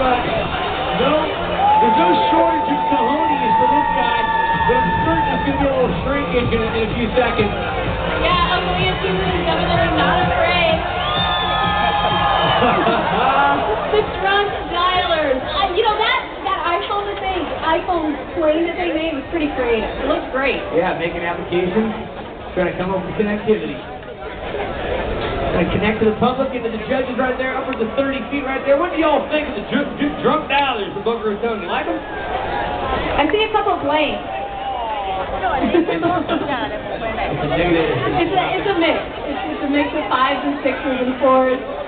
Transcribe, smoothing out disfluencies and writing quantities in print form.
there's no shortage of cojones for this guy, but I'm certain it's going to be a little shrinkage in a few seconds. Yeah, Uncle Yancey is definitely not afraid. The drunk dialers. You know, that iPhone plane that they made was pretty creative. It looks great. Yeah, making applications, trying to come up with connectivity. Going to connect to the public and to the judges right there, upwards of 30 feet right there. What do y'all think of the drunk dialers from Boca Raton? You like them? I see a couple of planes. It's a mix. It's a mix of 5s and 6s and 4s.